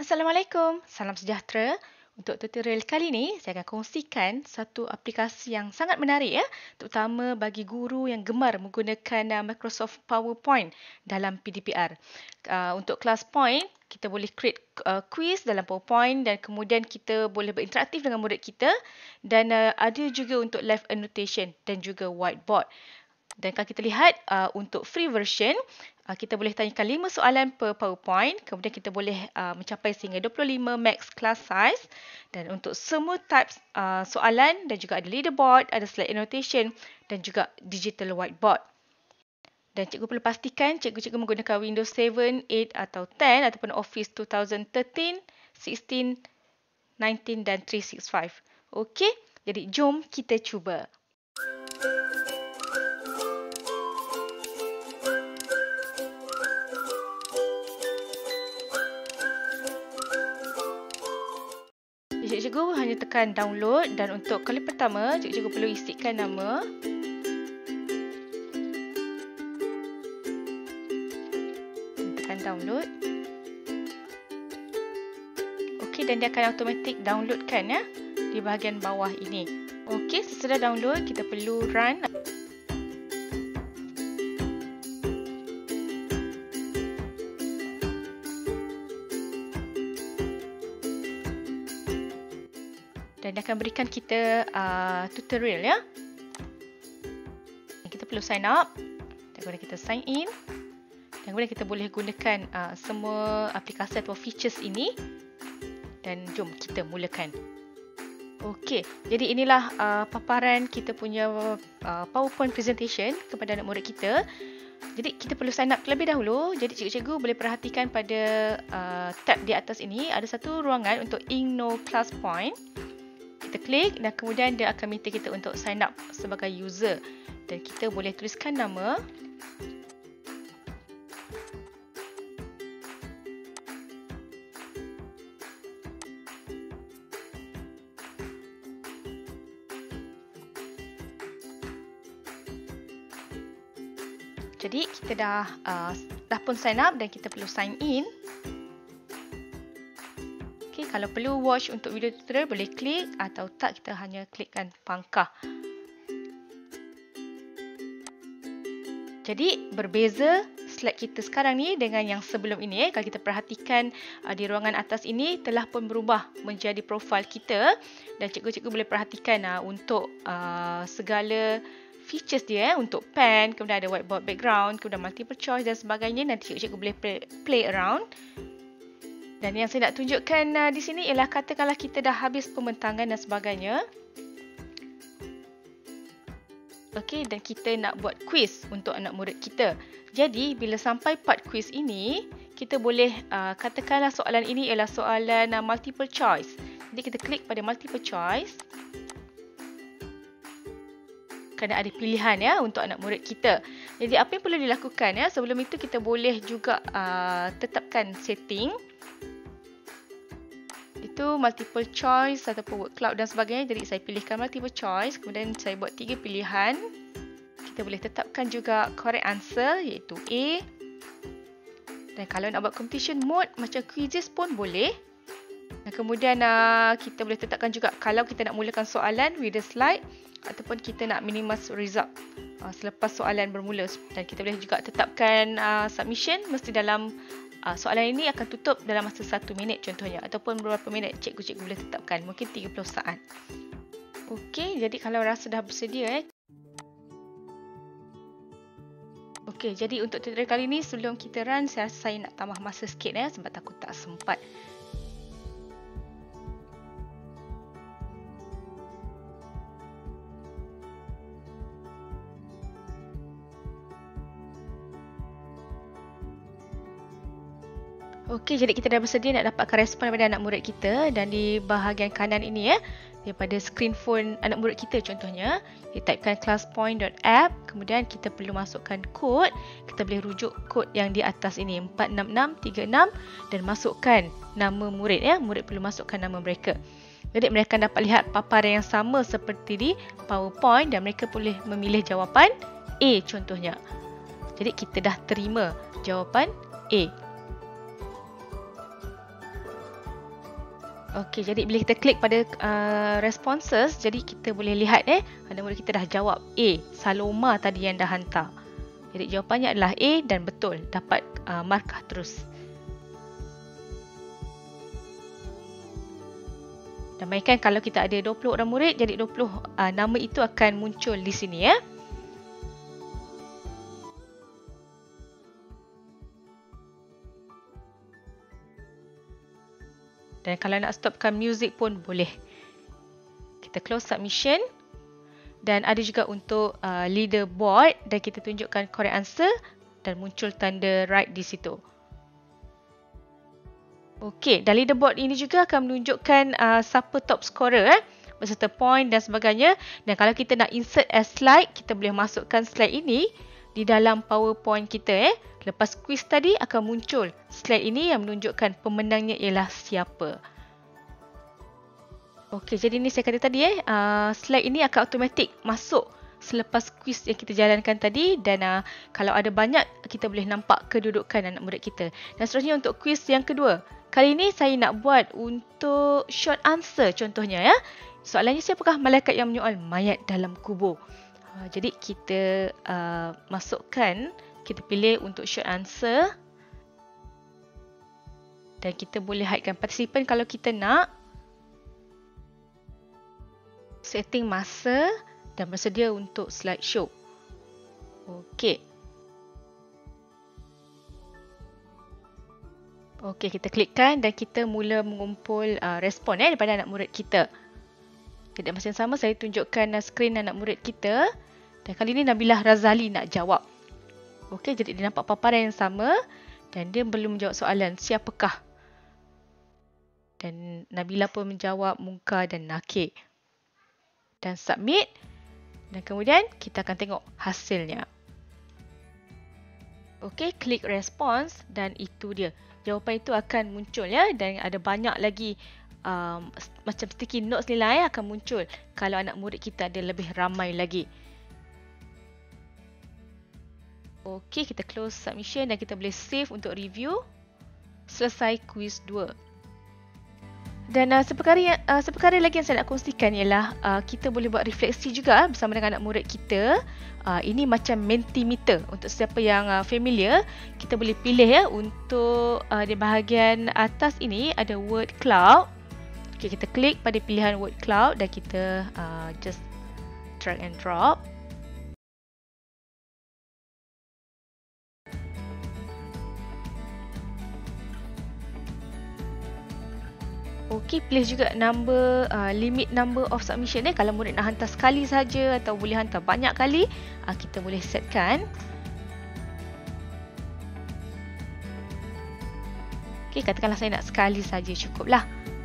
Assalamualaikum, salam sejahtera. Untuk tutorial kali ini, saya akan kongsikan satu aplikasi yang sangat menarik ya, terutama bagi guru yang gemar menggunakan Microsoft PowerPoint dalam PDPR. Untuk kelas point, kita boleh create quiz dalam PowerPoint dan kemudian kita boleh berinteraktif dengan murid kita dan ada juga untuk live annotation dan juga whiteboard. Dan kalau kita lihat untuk free version, kita boleh tanyakan 5 soalan per PowerPoint. Kemudian kita boleh mencapai sehingga 25 max class size. Dan untuk semua types soalan dan juga ada leaderboard, ada slide annotation dan juga digital whiteboard. Dan cikgu perlu pastikan cikgu-cikgu menggunakan Windows 7, 8 atau 10 ataupun Office 2013, 16, 19 dan 365. Okey, jadi jom kita cuba. Cikgu hanya tekan download dan untuk kali pertama, cikgu perlu isikan nama. Tekan download. Okey, dan dia akan automatic downloadkan ya di bahagian bawah ini. Okey, sesudah download, kita perlu run. Dan dia akan berikan kita tutorial ya. Kita perlu sign up. Dan kemudian kita sign in. Dan kemudian kita boleh gunakan semua aplikasi atau features ini. Dan jom kita mulakan. Okey, jadi inilah paparan kita punya PowerPoint presentation kepada anak murid kita. Jadi kita perlu sign up terlebih dahulu. Jadi cikgu-cikgu boleh perhatikan pada tab di atas ini. Ada satu ruangan untuk Ignore Class Point. Kita klik dan kemudian dia akan minta kita untuk sign up sebagai user. Dan kita boleh tuliskan nama. Jadi kita dah pun sign up dan kita perlu sign in. Okay, kalau perlu watch untuk video tutorial boleh klik atau tak kita hanya klikkan pangkah. Jadi berbeza slide kita sekarang ni dengan yang sebelum ini. Kalau kita perhatikan di ruangan atas ini telah pun berubah menjadi profil kita. Dan cikgu-cikgu boleh perhatikan untuk segala features dia untuk pen, kemudian ada whiteboard background, kemudian multiple choice dan sebagainya. Nanti cikgu-cikgu boleh play around. Dan yang saya nak tunjukkan di sini ialah katakanlah kita dah habis pembentangan dan sebagainya. Okey, dan kita nak buat quiz untuk anak murid kita. Jadi, bila sampai part quiz ini, kita boleh katakanlah soalan ini ialah soalan multiple choice. Jadi, kita klik pada multiple choice. Kerana ada pilihan ya untuk anak murid kita. Jadi, apa yang perlu dilakukan ya? Sebelum itu, kita boleh juga tetapkan setting. Itu multiple choice ataupun word cloud dan sebagainya. Jadi saya pilihkan multiple choice. Kemudian saya buat 3 pilihan. Kita boleh tetapkan juga correct answer iaitu A. Dan kalau nak buat competition mode macam quizzes pun boleh. Dan kemudian kita boleh tetapkan juga kalau kita nak mulakan soalan with the slide ataupun kita nak minimize result selepas soalan bermula. Dan kita boleh juga tetapkan submission mesti dalam soalan ini akan tutup dalam masa 1 minit contohnya ataupun beberapa minit cikgu-cikgu boleh tetapkan, mungkin 30 saat. Okey, jadi kalau rasa dah bersedia Okey, jadi untuk tutorial kali ini sebelum kita run saya nak tambah masa sikit sebab takut tak sempat. Okey, jadi kita dah bersedia nak dapatkan respon daripada anak murid kita dan di bahagian kanan ini daripada screen phone anak murid kita contohnya, kita typekan classpoint.app, kemudian kita perlu masukkan kod, kita boleh rujuk kod yang di atas ini 46636 dan masukkan nama murid murid perlu masukkan nama mereka. Jadi mereka dapat lihat paparan yang sama seperti di PowerPoint dan mereka boleh memilih jawapan A contohnya. Jadi kita dah terima jawapan A. Okey, jadi bila kita klik pada responses, jadi kita boleh lihat anak murid kita dah jawab A, Saloma tadi yang dah hantar. Jadi jawapannya adalah A dan betul, dapat markah terus. Dan mainkan kalau kita ada 20 orang murid, jadi 20 nama itu akan muncul di sini ya. Dan kalau nak stopkan music pun boleh. Kita close submission. Dan ada juga untuk leaderboard dan kita tunjukkan correct answer dan muncul tanda right di situ. Okey, dan leaderboard ini juga akan menunjukkan siapa top scorer beserta point dan sebagainya. Dan kalau kita nak insert as slide, kita boleh masukkan slide ini di dalam PowerPoint kita. Lepas quiz tadi akan muncul slide ini yang menunjukkan pemenangnya ialah siapa. Okey, jadi ni saya kata tadi slide ini akan automatik masuk selepas quiz yang kita jalankan tadi. Dan kalau ada banyak, kita boleh nampak kedudukan anak murid kita. Dan seterusnya untuk quiz yang kedua. Kali ini saya nak buat untuk short answer contohnya ya. Soalannya, siapakah malaikat yang menyoal mayat dalam kubur? Jadi kita masukkan, kita pilih untuk short answer. Dan kita boleh hidekan partisipan kalau kita nak. Setting masa dan bersedia untuk slideshow. Okey. Okey, kita klikkan dan kita mula mengumpul respon daripada anak murid kita. Jadi masa yang sama saya tunjukkan skrin anak murid kita. Dan kali ini Nabilah Razali nak jawab. Okey, jadi dia nampak paparan yang sama dan dia belum menjawab soalan siapakah. Dan Nabilah pun menjawab Muka dan Nakir. Dan submit. Dan kemudian kita akan tengok hasilnya. Okey, klik response dan itu dia. Jawapan itu akan muncul ya, dan ada banyak lagi macam sticky notes nilai akan muncul kalau anak murid kita ada lebih ramai lagi. Okey, kita close submission dan kita boleh save untuk review. Selesai quiz 2. Dan seperkara lagi yang saya nak kongsikan ialah kita boleh buat refleksi juga bersama dengan anak murid kita. Ini macam Mentimeter. Untuk siapa yang familiar, kita boleh pilih ya untuk di bahagian atas ini ada word cloud. Okay, kita klik pada pilihan word cloud dan kita just drag and drop. Okey, pilih juga limit number of submission kalau murid nak hantar sekali saja atau boleh hantar banyak kali, kita boleh setkan. Okey, katakanlah saya nak sekali saja, cukuplah.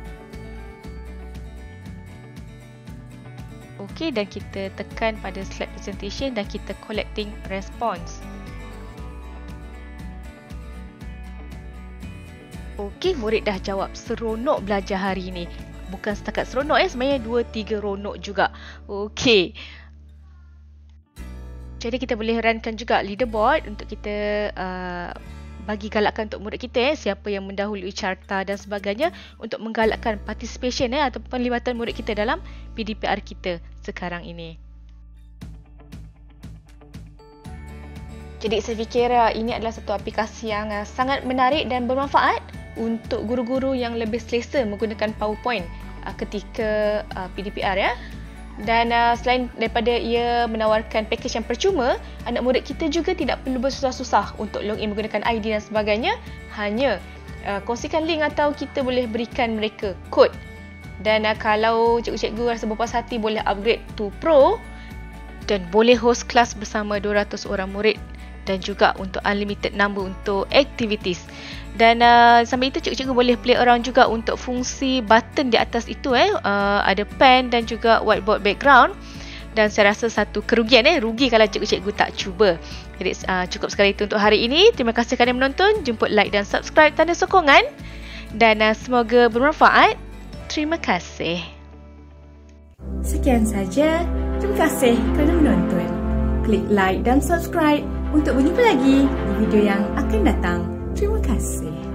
Okey, dan kita tekan pada slide presentation dan kita collecting response. Okey, murid dah jawab. Seronok belajar hari ini. Bukan setakat seronok sebenarnya 2-3 ronok juga. Okey. Jadi kita boleh runkan juga leaderboard untuk kita bagi galakkan untuk murid kita siapa yang mendahului carta dan sebagainya untuk menggalakkan participation atau penglibatan murid kita dalam PDPR kita sekarang ini. Jadi saya fikir ini adalah satu aplikasi yang sangat menarik dan bermanfaat untuk guru-guru yang lebih selesa menggunakan PowerPoint ketika PDPR ya. Dan selain daripada ia menawarkan package yang percuma, anak murid kita juga tidak perlu bersusah-susah untuk login menggunakan ID dan sebagainya. Hanya kongsikan link atau kita boleh berikan mereka kod. Dan kalau cikgu-cikgu rasa berpuas hati, boleh upgrade to Pro dan boleh host kelas bersama 200 orang murid dan juga untuk unlimited number untuk activities. Dan sambil itu cikgu-cikgu boleh play around juga untuk fungsi button di atas itu ada pen dan juga whiteboard background. Dan saya rasa satu kerugian rugi kalau cikgu-cikgu tak cuba. Jadi cukup sekali itu untuk hari ini. Terima kasih kerana menonton. Jemput like dan subscribe tanda sokongan. Dan semoga bermanfaat. Terima kasih. Sekian saja. Terima kasih kerana menonton. Klik like dan subscribe untuk berjumpa lagi di video yang akan datang. Terima kasih.